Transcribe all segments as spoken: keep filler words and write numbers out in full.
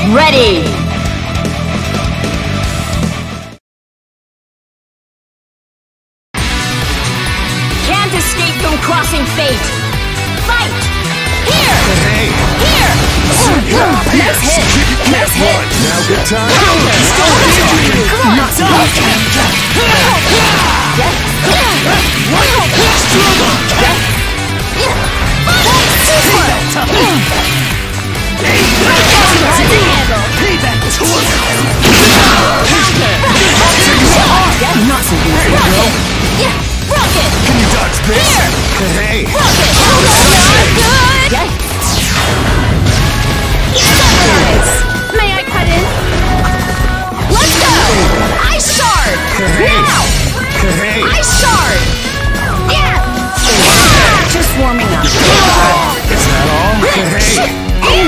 ready! Can't escape from crossing fate! Fight! Here! Hey! Here! Nice hit! Nice hit! Now good time. Come on! Not so Not so easy. Rocket! Yeah! Rocket! Can you dodge this? Hey! Rocket! Not good! Sunrise! May I cut in? Let's go! Ice Shard! Now! Hey! Ice Shard! Yeah! Just warming up. Is that all? Hey!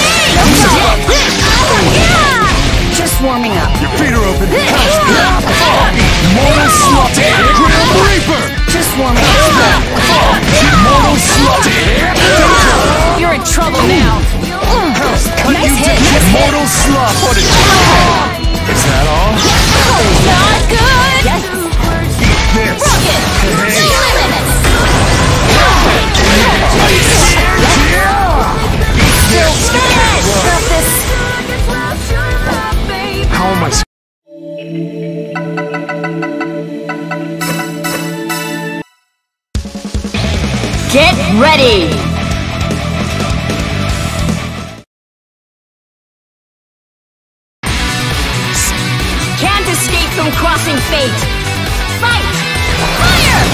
Just warming up. Your feet are open. Mortal Slaughter! Grim Reaper! Just warming up. Mortal Slaughter! You're in trouble now. Nice hit. Nice hit. Mortal Slaughter! Is that all? Not good. Eat this! Rocket. Hey! Got this. How am I s- Get ready! Can't escape from crossing fate! Fight! Fire!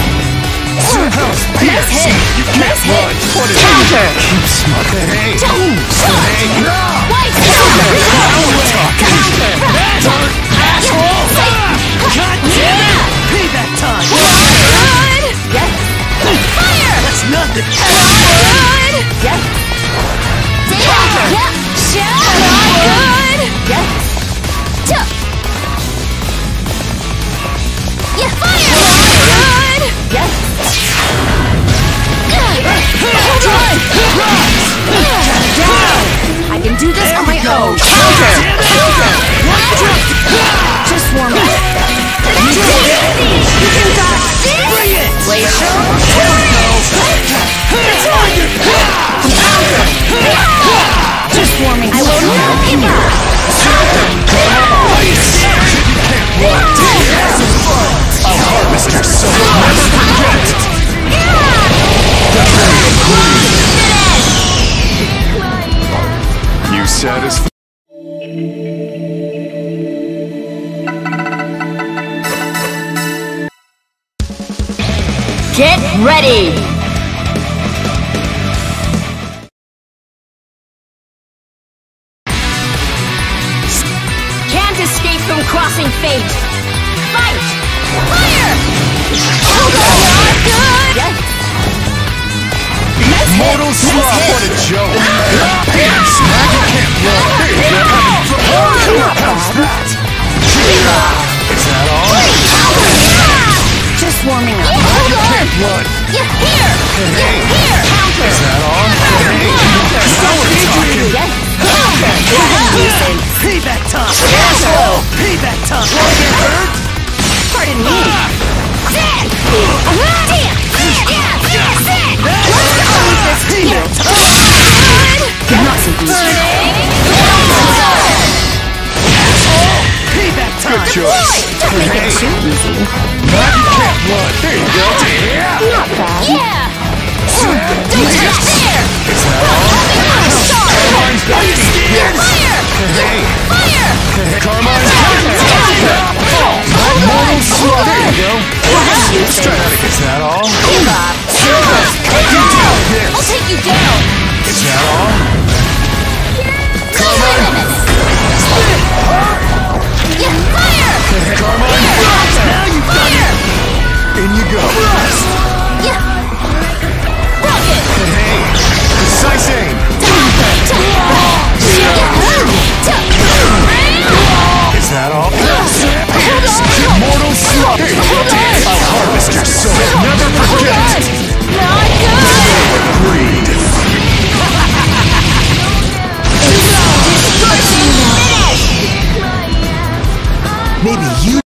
Nice hit! Nice hit! Counter! Keep smoking. Hey! Hey! White counter! Counter! Asshole! God damn it! Payback time! Good! Yes! Fire! That's nothing! Good! Yes! Counter! Good! Yes! Yeah, fire! Good! Yes! I can do this on my own. Counter! Counter! Just warm up. You can dodge this! Glacial! Just warming. I will not give up. I'll harvest your soul! Never forget! You satisfy? Get ready! Can't escape from crossing fate! Fight! Fire! Not good! Yes. Nice hit! Mortal Slaughter! Nice What hit! a joke! Smack it can't run! How's that? Is that all? Just warming up. You can't run! Yeah, here! Hey! Here! Counter! Is that all? Hey! Counter! Now we're talking! Yes! Counter! Losing! Payback time! Asshole! Payback time! Want to get hurt? Pardon me! Damn! Damn! Yeah! Yeah! Let's go with this here! Good! Not so easy! Payback time! Good choice! Don't make it too easy! Now you can't run! There you go! Not bad! Yeah! Don't touch there! Is that all? Carmine's got it! Yes! Fire! Hey! Fire! Carmine's got it! Mortal Slaughter! There you go! Let's try that again. Is that all? Give up! Take you down! Yes! I'll take you down! Is that all? Carmine! Yeah! Fire! Carmine! Now you've done it! In you go! Yeah! Rocket! Hey! Precise aim! Is that all? Mortal Slaughter! I'll harvest your soul! Never forget! Not good! Breed! Maybe you